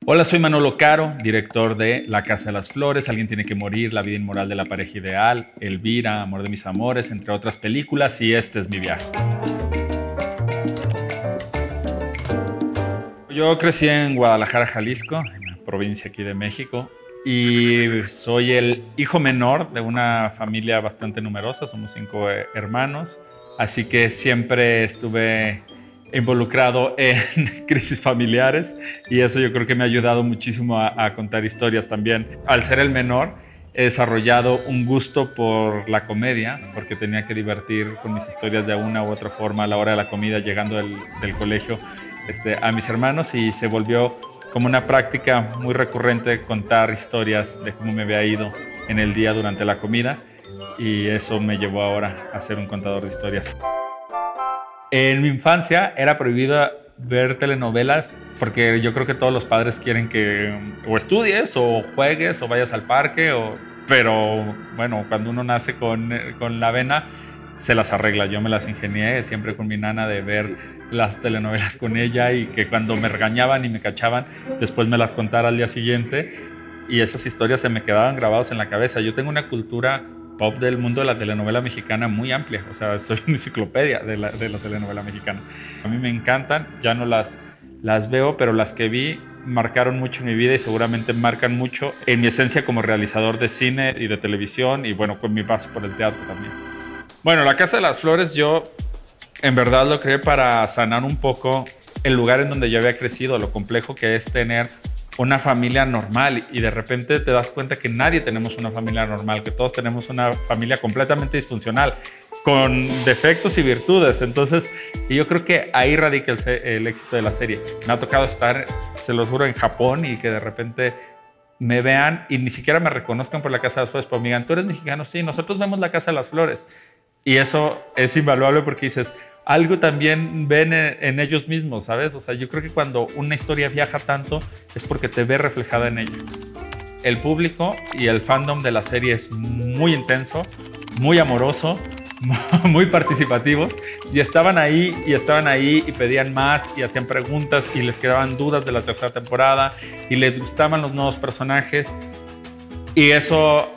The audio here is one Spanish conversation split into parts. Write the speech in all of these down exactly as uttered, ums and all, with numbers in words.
Hola, soy Manolo Caro, director de La Casa de las Flores, Alguien tiene que morir, La vida inmoral de la pareja ideal, Elvira, Amor de mis amores, entre otras películas, y este es mi viaje. Yo crecí en Guadalajara, Jalisco, en la provincia aquí de México, y soy el hijo menor de una familia bastante numerosa, somos cinco hermanos, así que siempre estuve involucrado en crisis familiares y eso yo creo que me ha ayudado muchísimo a, a contar historias también. Al ser el menor, he desarrollado un gusto por la comedia, porque tenía que divertir con mis historias de una u otra forma a la hora de la comida, llegando del, del colegio este, a mis hermanos, y se volvió como una práctica muy recurrente contar historias de cómo me había ido en el día durante la comida, y eso me llevó ahora a ser un contador de historias. En mi infancia era prohibido ver telenovelas porque yo creo que todos los padres quieren que o estudies o juegues o vayas al parque, o, pero bueno, cuando uno nace con, con la vena se las arregla. Yo me las ingenié siempre con mi nana de ver las telenovelas con ella, y que cuando me regañaban y me cachaban después me las contara al día siguiente, y esas historias se me quedaban grabadas en la cabeza. Yo tengo una cultura pop del mundo de la telenovela mexicana muy amplia, o sea, soy una enciclopedia de la, de la telenovela mexicana. A mí me encantan, ya no las, las veo, pero las que vi marcaron mucho mi vida y seguramente marcan mucho en mi esencia como realizador de cine y de televisión, y bueno, con mi paso por el teatro también. Bueno, La Casa de las Flores yo en verdad lo creé para sanar un poco el lugar en donde yo había crecido, lo complejo que es tener una familia normal, y de repente te das cuenta que nadie tenemos una familia normal, que todos tenemos una familia completamente disfuncional, con defectos y virtudes. Entonces, y yo creo que ahí radica el, el éxito de la serie. Me ha tocado estar, se los juro, en Japón, y que de repente me vean y ni siquiera me reconozcan por La Casa de las Flores, pero me digan, ¿tú eres mexicano? Sí, nosotros vemos La Casa de las Flores. Y eso es invaluable porque dices, algo también ven en, en ellos mismos, ¿sabes? O sea, yo creo que cuando una historia viaja tanto es porque te ve reflejada en ella. El público y el fandom de la serie es muy intenso, muy amoroso, muy participativos, y estaban ahí y estaban ahí y pedían más y hacían preguntas y les quedaban dudas de la tercera temporada y les gustaban los nuevos personajes, y eso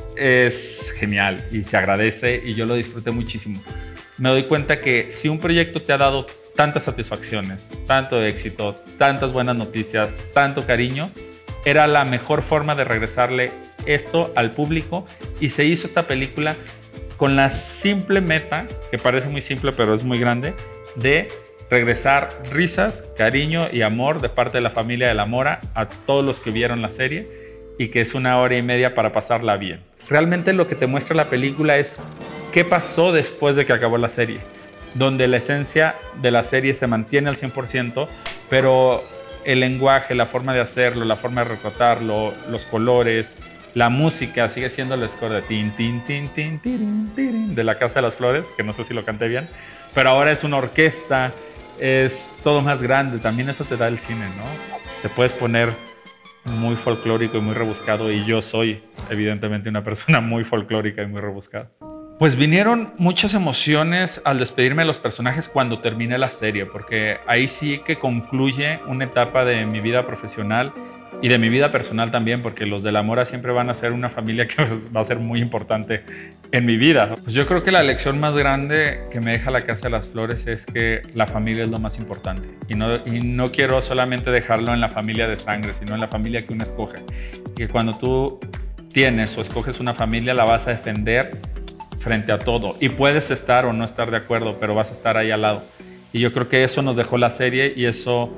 es genial y se agradece, y yo lo disfruté muchísimo. Me doy cuenta que si un proyecto te ha dado tantas satisfacciones, tanto éxito, tantas buenas noticias, tanto cariño, era la mejor forma de regresarle esto al público, y se hizo esta película con la simple meta, que parece muy simple pero es muy grande, de regresar risas, cariño y amor de parte de la familia de la Mora a todos los que vieron la serie, y que es una hora y media para pasarla bien. Realmente lo que te muestra la película es qué pasó después de que acabó la serie, donde la esencia de la serie se mantiene al cien por ciento, pero el lenguaje, la forma de hacerlo, la forma de retratarlo, los colores, la música sigue siendo el score de tin, tin, tin, tin, tin, tin, de La Casa de las Flores, que no sé si lo canté bien, pero ahora es una orquesta, es todo más grande. También eso te da el cine, ¿no? Te puedes poner muy folclórico y muy rebuscado, y yo soy evidentemente una persona muy folclórica y muy rebuscada. Pues vinieron muchas emociones al despedirme de los personajes cuando terminé la serie, porque ahí sí que concluye una etapa de mi vida profesional y de mi vida personal también, porque los de la Mora siempre van a ser una familia que va a ser muy importante en mi vida. Pues yo creo que la lección más grande que me deja La Casa de las Flores es que la familia es lo más importante, y no, y no quiero solamente dejarlo en la familia de sangre, sino en la familia que uno escoge, y que cuando tú tienes o escoges una familia la vas a defender frente a todo, y puedes estar o no estar de acuerdo, pero vas a estar ahí al lado. Y yo creo que eso nos dejó la serie, y eso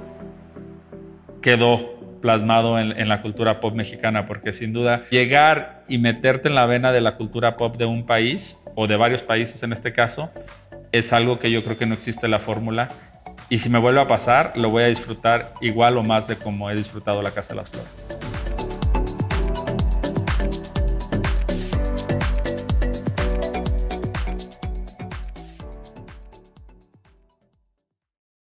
quedó plasmado en, en la cultura pop mexicana, porque sin duda llegar y meterte en la vena de la cultura pop de un país, o de varios países en este caso, es algo que yo creo que no existe la fórmula, y si me vuelve a pasar lo voy a disfrutar igual o más de como he disfrutado La Casa de las Flores.